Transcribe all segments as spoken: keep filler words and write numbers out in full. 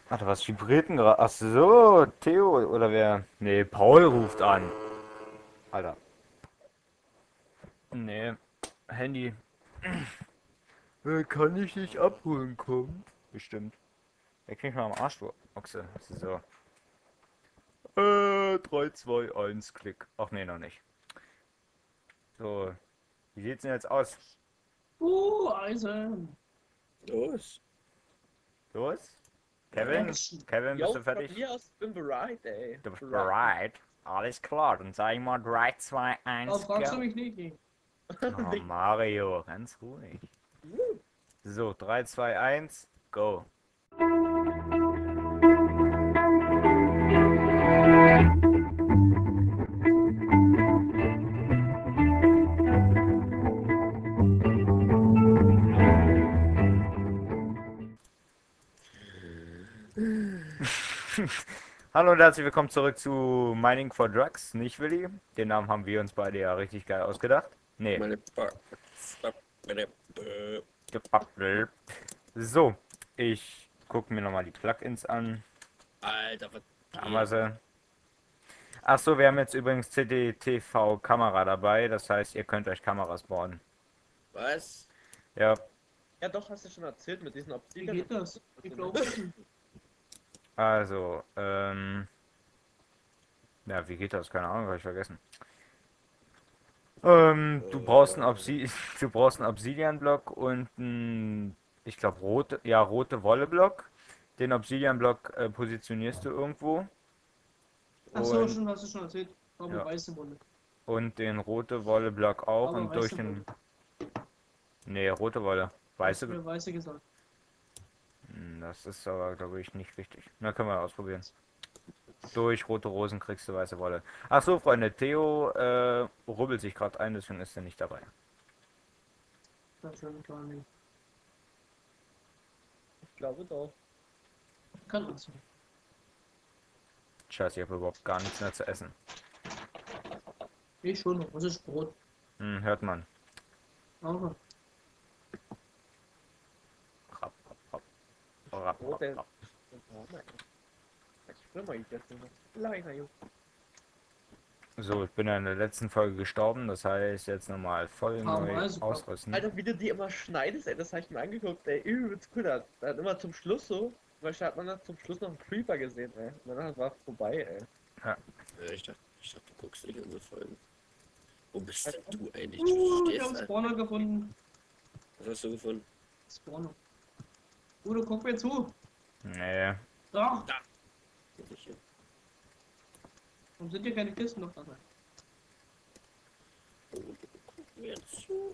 Warte, was vibriert denn gerade? Ach so, Theo oder wer? Nee, Paul ruft an. Alter. Nee, Handy. Äh, kann ich nicht abholen kommen? Bestimmt. Der kriegt mal am Arsch, du Ochse. So. Äh, drei, zwei, eins, Klick. Ach nee, noch nicht. So, wie sieht's denn jetzt aus? Uh, Eisen. Los. Los? Kevin? Action. Kevin, bist Jo, du von fertig? mir aus bin bereit, ey. Du bist Bereit. bereit? Alles klar, dann sag ich mal drei, zwei, Oh, eins, fragst du go. mich nicht? Oh, Mario, ganz ruhig. So, drei, zwei, eins, go. Hallo und herzlich willkommen zurück zu Mining for Drugs, nicht Willi? Den Namen haben wir uns beide ja richtig geil ausgedacht. Nee. Meine ba meine äh, Gepappel. So, ich gucke mir nochmal die Plugins an. Alter, was Haben wir geht? sie. Achso, wir haben jetzt übrigens C D T V-Kamera dabei, das heißt, ihr könnt euch Kameras bauen. Was? Ja, Ja, doch, hast du schon erzählt mit diesen Wie Obsidian. geht das? Ich glaube nicht. also, ähm. Ja, wie geht das? Keine Ahnung, habe ich vergessen. Ähm, du brauchst einen Äh, Obsi du brauchst einen Obsidian-Block und einen, ich glaube, rote, ja, rote Wolle-Block. Den Obsidian-Block äh, positionierst du irgendwo. Ach so, Und, schon, hast du schon erzählt. Ich glaube, ja, weiße Wolle. und den rote Wolle-Block auch. Aber Und durch weiße Wolle. den. Nee, rote Wolle. Du hast Weiße. mir weiße gesagt. Hm, das ist aber, glaube ich, nicht richtig. Na, können wir ausprobieren. Durch rote Rosen kriegst du weiße Wolle. Ach so, Freunde, Theo äh, rubbelt sich gerade ein, deswegen ist er nicht dabei. Das schon gar nicht. ich glaube doch. Kann auch sein. Scheiße, ich habe überhaupt gar nichts mehr zu essen. Ich schon noch. Was ist Brot? Hm, hört man. Aber Rapp, rapp, rapp, rapp, Oh, der. rapp. Ich will mal gegessen. Kleiner Junge. So, ich bin ja in der letzten Folge gestorben, das heißt jetzt nochmal voll paar neu Mal sogar. ausrüsten. Alter, wie du die immer schneidest, ey, das habe ich mir angeguckt, ey. Übelst cool. Da da hat immer zum Schluss so. Weil hat man dann zum Schluss noch einen Creeper gesehen, ey. Und dann war es vorbei, ey. Ja. Ja, ich dachte, ich dachte, du guckst nicht unsere Folgen. Wo bist denn du eigentlich? Uh, Du ich habe stehst da. Spawner gefunden. Was hast du gefunden? Spawner. Udo, guck mir zu. Nee. Doch. Muss ich hier? Warum sind hier keine Kisten noch dabei? Oh, guck mir zu.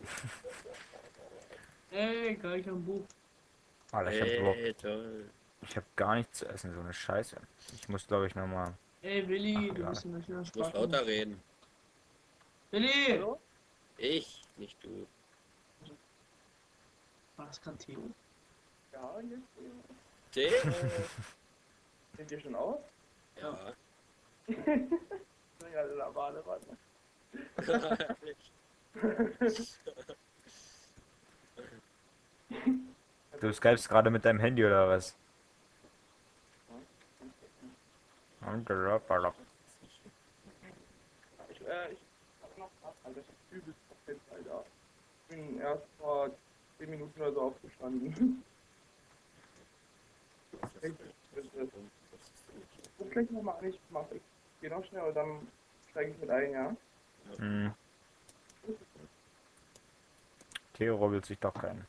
Ey, gleich am Buch. Alter, ich hab überhaupt, Hey, toll. ich hab gar nichts zu essen, so eine Scheiße. Ich muss glaube ich nochmal. Ey, Willi, Ach, du ja. bist ein richtiger Ich muss Spaß. lauter reden. Willi! Hallo? Ich, nicht du. War das gerade Theo? Ja, jetzt. T? Sind ihr schon auf? Ja. Ja, da war eine Warte. Du skypst gerade mit deinem Handy oder was? Ich, äh, ich hab noch ab, Alter. Ich hab übelst verpennt, Alter. Ich bin erst vor zehn Minuten oder so aufgestanden. Ruf gleich nochmal an, ich mach, ich geh noch schnell und dann steige ich mit ein, ja? Hm. Theo rubbelt sich doch keinen.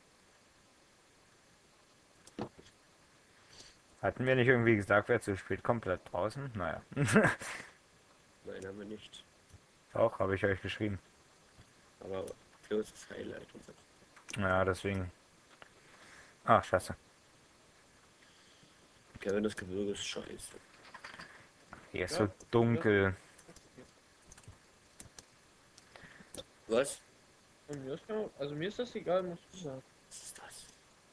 Hatten wir nicht irgendwie gesagt, wer zu spät kommt, bleibt draußen? Naja. Nein, haben wir nicht. Auch, habe ich euch geschrieben. Aber für uns ist Highlight und so. Ja, deswegen. Ach, scheiße. Kevin, das Gebirge ist scheiße. Hier ist so dunkel. Was? Und mir ist ja, also mir ist das egal, muss ich sagen. Was ist das?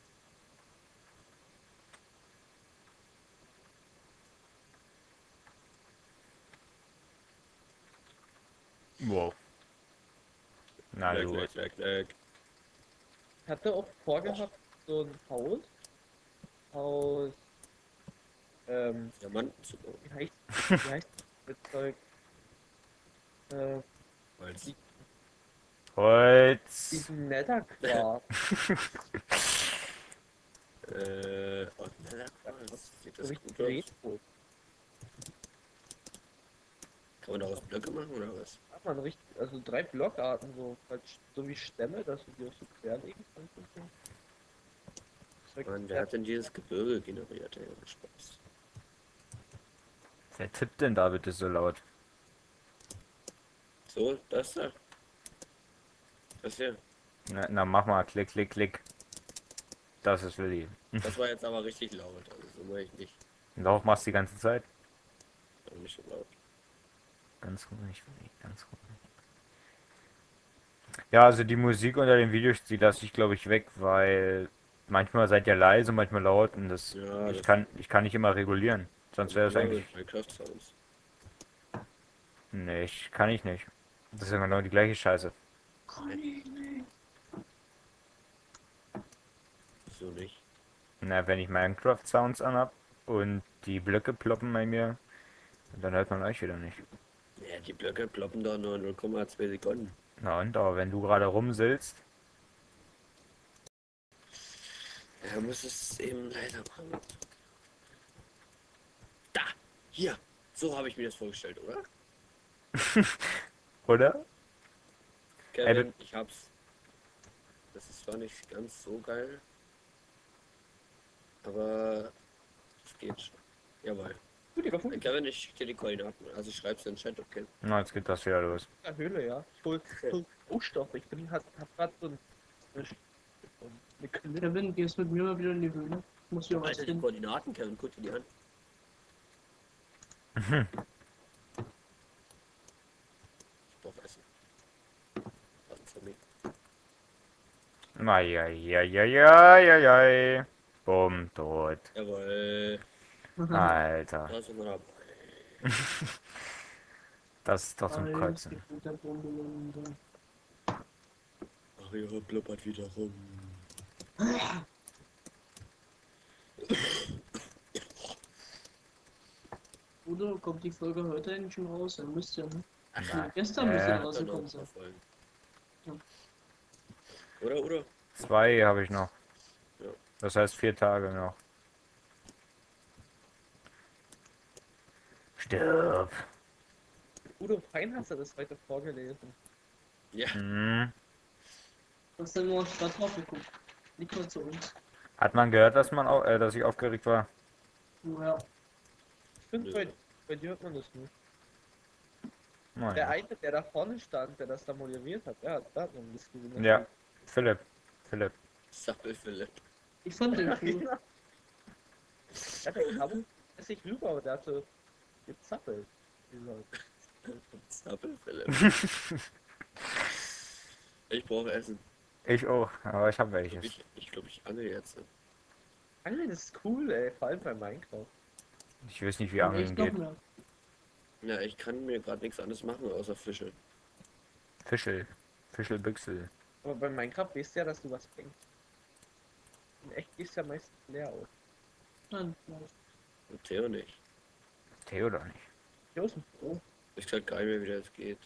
Wow. Na Lag, du. lag, lag, lag. Ich hatte auch vorgehabt, so ein Haus aus ähm, Diamanten zu bauen. wie heißt, wie heißt das Zeug? Äh, Holz. Holz. diesen Netherquarz. Äh, und das sieht So das richtig gut aus. Retro. Kann man daraus Blöcke machen oder was? Hat man richtig, also drei Blockarten, so, halt so wie Stämme, dass du die auch so querlegen kannst. und so. Das wär Mann, wer ja, hat denn dieses Gebirge generiert? Ey, Spaß. Wer tippt denn da bitte so laut? So, das da. Das hier. Na, na mach mal, klick, klick, klick. Das ist Willi. Das war jetzt aber richtig laut. Also so mache ich nicht. Lauf machst die ganze Zeit. Aber nicht so laut. Ganz ruhig, Willi, ganz ruhig. Ja, also die Musik unter den Videos, die lasse ich glaube ich weg, weil manchmal seid ihr leise, manchmal laut und das Ja, ich das kann ich kann nicht immer regulieren. Sonst wäre es immer eigentlich. mit Minecraft Sounds. Nee, ich kann ich nicht. Das ist ja genau die gleiche Scheiße. Wieso nicht? Na, wenn ich Minecraft Sounds anhab und die Blöcke ploppen bei mir, dann hört man euch wieder nicht. Ja, die Blöcke ploppen da nur null Komma zwei Sekunden. Na und, aber wenn du gerade rumsillst, Er muss es eben leider machen. Da! Hier! So habe ich mir das vorgestellt, oder? oder? Kevin, ich hab's. Das ist zwar nicht ganz so geil. Aber es geht schon. Jawohl. gut, Hey, gefunden. Kevin, ich schick dir die Koordinaten. Also ich schreib's in den Chat, okay? Na, jetzt geht das wieder los. In der Höhle, ja. Ich hol, hol Rohstoffe. Ich bin, hab, hab grad so ein, eine, Sch- eine Klippe. Kevin, gehst mit mir mal wieder in die Höhle. Ich muss hier was Alter, die finden. Koordinaten, Kevin, guck dir die an. Ich brauch Essen. Was für mich? Eieieiei. Bumm, tot. Jawohl. Alter. Da sind wir dabei. Das ist doch zum Alles Kotzen. geht mit der Bombe runter. Mario blubbert wieder rum. Oder kommt die Folge heute eigentlich schon raus? Dann müsste ja, ne? Nein. Gestern müsste Äh. ja rausgekommen sein. Ja. Oder, oder? Zwei habe ich noch. Ja. Das heißt vier Tage noch. Stirb. Udo Fein hast du das heute vorgelesen. Ja. Hm. Hast du nur Stadt drauf geguckt? Nicht nur zu uns. Hat man gehört, dass man au äh, dass ich aufgeregt war? Ja. Ich finde, Nö. bei, bei dir hört man das nicht. Der Naja. eine, der da vorne stand, der das da moderiert hat, ja, da hat man das gesehen. Ja, Philipp. Philipp. Sappel Philipp. Ich fand den Ja, cool. genau. Ja, der kam sich rüber und der hatte gezappelt. Sappel Philipp. Ich brauche Essen. Ich auch, aber ich habe Ich glaube, welches. ich, ich, glaub, ich angel jetzt. Angeln ist cool, ey, vor allem bei Minecraft. Ich weiß nicht, wie Und Angeln echt noch geht. mehr. Ja, ich kann mir gerade nichts anderes machen außer Fische. Fischel. Fischelbüchsel. Aber bei Minecraft weißt du ja, dass du was fängst. In echt gehst du ja meistens leer aus. Nein, nein. Und Theo nicht. Theo doch nicht. Hier ist ein Pro. Ich sag gar nicht mehr, wie das geht.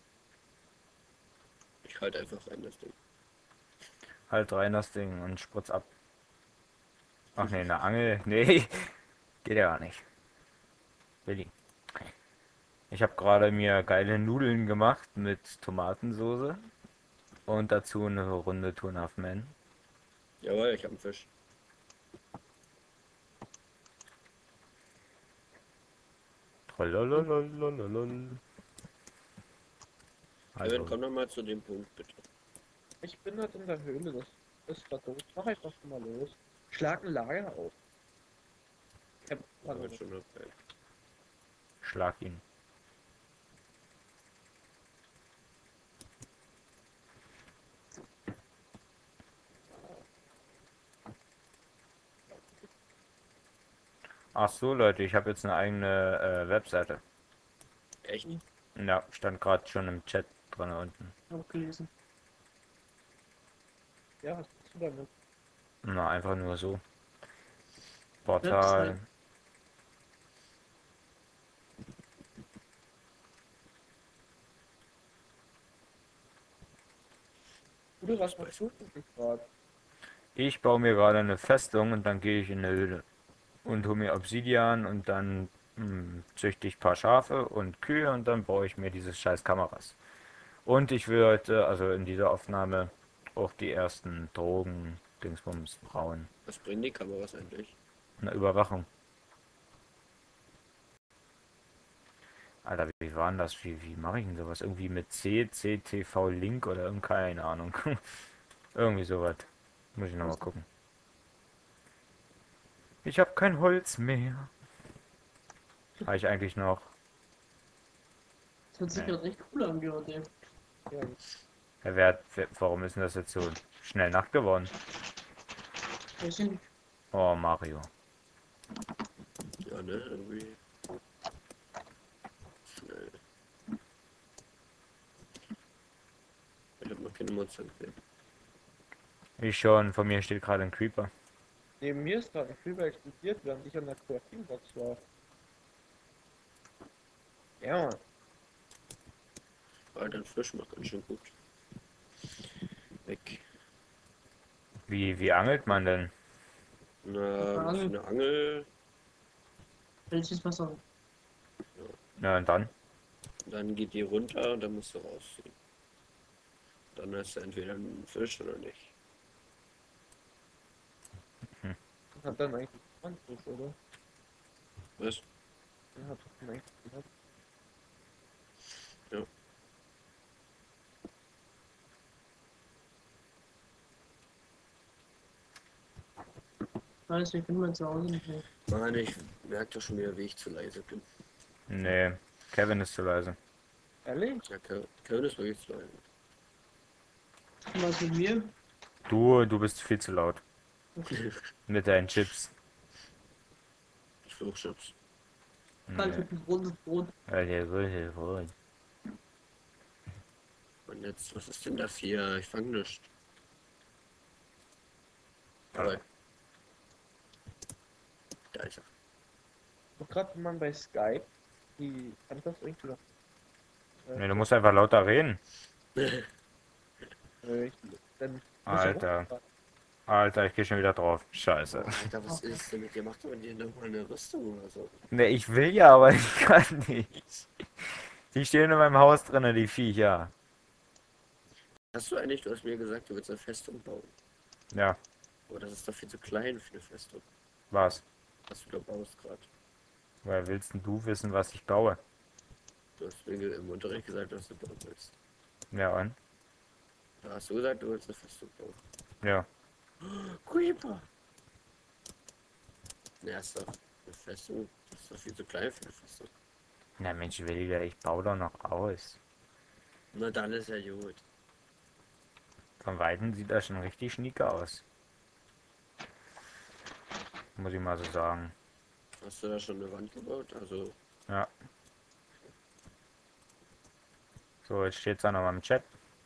Ich halte einfach rein das Ding. Halt rein das Ding und sprutz ab. Ach nee, eine Angel. Nee. Geht ja gar nicht. Willi. Ich habe gerade mir geile Nudeln gemacht mit Tomatensoße. Und dazu eine Runde Two and a Half Men. Jawohl, ich habe einen Fisch. Trollolololololol. Kevin, Also, komm noch mal zu dem Punkt, bitte. Ich bin halt in der Höhle, das ist grad doof. Mach einfach schon mal los. Schlag ein Lager auf. Ich hab Das war schon okay. schlag ihn. Ach so, Leute, ich habe jetzt eine eigene äh, Webseite. Echt? Ja, stand gerade schon im Chat drin unten. Hab gelesen. Ja, was bist du damit? Na, einfach nur so. Portal. Website. Du, was machst du denn gerade? Ich baue mir gerade eine Festung und dann gehe ich in eine Höhle und hole mir Obsidian und dann hm, züchte ich ein paar Schafe und Kühe und dann baue ich mir diese scheiß Kameras. Und ich will heute, also in dieser Aufnahme, auch die ersten Drogen, Dingsbums brauen. Was bringen die Kameras eigentlich? Eine Überwachung. Alter, wie war denn das? Wie, wie mache ich denn sowas? Irgendwie mit C, C T V Link oder irgend keine Ahnung. Irgendwie sowas. Muss ich nochmal gucken. Ich habe kein Holz mehr. Habe ich eigentlich noch? Das hat sich Nee. gerade echt cool angehört, ey. Ja, Ja, wer, wer, warum ist denn das jetzt so schnell Nacht geworden? Weiß ich nicht. Oh, Mario. Ja, ne, irgendwie. Schnell. Ich hab noch keine Monster gesehen. Ich schon, von mir steht gerade ein Creeper. neben mir ist gerade ein Creeper explodiert, während ich an der Crafting-Box war. Ja, Mann. Aber dein Fisch macht ganz schön gut. Weg. Wie, wie angelt man denn? Na, Eine was für Angel. eine Angel. Welches Wasser? Na und dann? Dann geht die runter und dann musst du rausziehen. Dann hast du entweder einen Fisch oder nicht. Hat dann eigentlich zwanzig, oder? Was? Dann hat dann eigentlich gehabt. Weiß, ich bin mal zu Hause nicht mehr. Mann, ich merke doch schon wieder, wie ich zu leise bin. Nee, Kevin ist zu leise. Ehrlich? Ja, Ke- Kevin ist wirklich zu leise. Was mit mir? Du, du bist viel zu laut. Mit deinen Chips. Fluchchips. Halt, Nee. ich bin rotes Brot. Weil der Röhre wohl. Und jetzt, was ist denn das hier? Ich fang nicht. Aber. Da ist er. Doch gerade wenn man bei Skype, die kann das irgendwie noch. Äh, Nee, du musst einfach lauter reden. äh, dann muss er Alter. hochfahren. Alter, ich gehe schon wieder drauf. Scheiße. Oh, Alter, was ist denn mit dir? Macht man dir nochmal eine Rüstung oder so? Ne, ich will ja, aber ich kann nicht. Die stehen in meinem Haus drinnen, die Viecher. Hast du eigentlich, du hast mir gesagt, du willst eine Festung bauen. Ja, Aber das ist doch viel zu klein für eine Festung. was? Was du da baust gerade. Woher willst denn du wissen, was ich baue? Du hast mir im Unterricht gesagt, was du bauen willst. Ja, und? Da hast du gesagt, du willst eine Festung bauen. Ja. Creeper! Ja, ist doch eine Festung. Das ist doch viel zu klein für eine Festung. Na Mensch, Williger, ich baue doch noch aus. Na dann ist ja gut. Von Weitem sieht das schon richtig schnieke aus. Muss ich mal so sagen. Hast du da schon eine Wand gebaut? Also, Ja. So, jetzt steht's da nochmal im Chat.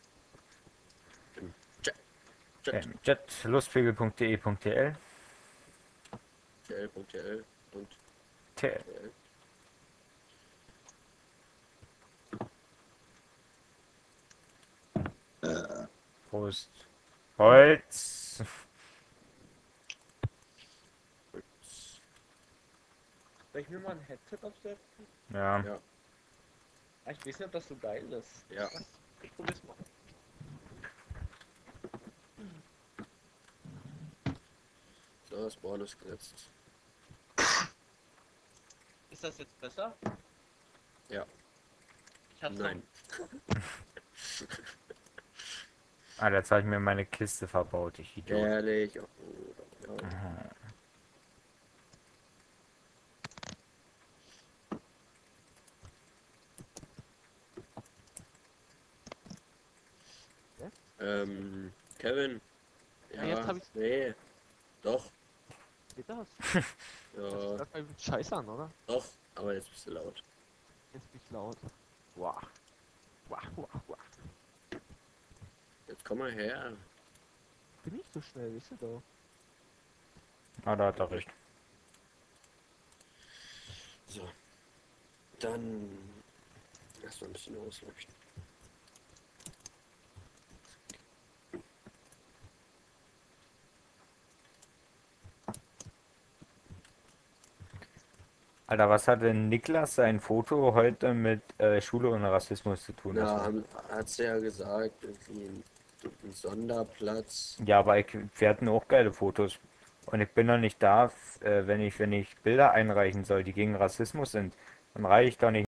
Chat. Äh, Im Chat lustpegel.de.tl. tl.tl und T- tl. Prost. Holz. Soll ich mir mal ein Headset aufsetzen? Ja. Ja. Ah, ich weiß nicht, ob das so geil ist. Ja. Ich probier's mal. So, das Born ist gesetzt. Ist das jetzt besser? Ja. Ich hab's Nein. Alter, jetzt habe ich mir meine Kiste verbaut, ich Idiot. Ehrlich. Oh, ja. Aha. Ähm, Kevin. Ja, Ja, jetzt hab ich's- Nee. Doch. Geht das? Das Ja, hört mal scheiße an, oder? doch. Aber jetzt bist du laut. Jetzt bin ich laut. Wow. Wow, wow, wow. Jetzt komm mal her. Bin nicht so schnell, wisst ihr doch. Ah, da hat er recht. So. Dann erstmal ein bisschen ausleuchten. Alter, was hat denn Niklas sein Foto heute mit äh, Schule und Rassismus zu tun? Das Na, war- haben- hat's ja gesagt, irgendwie ein, ein Sonderplatz. Ja, aber ich, wir hatten auch geile Fotos. Und ich bin doch nicht da, f- äh, wenn ich, wenn ich Bilder einreichen soll, die gegen Rassismus sind. Dann reiche ich doch nicht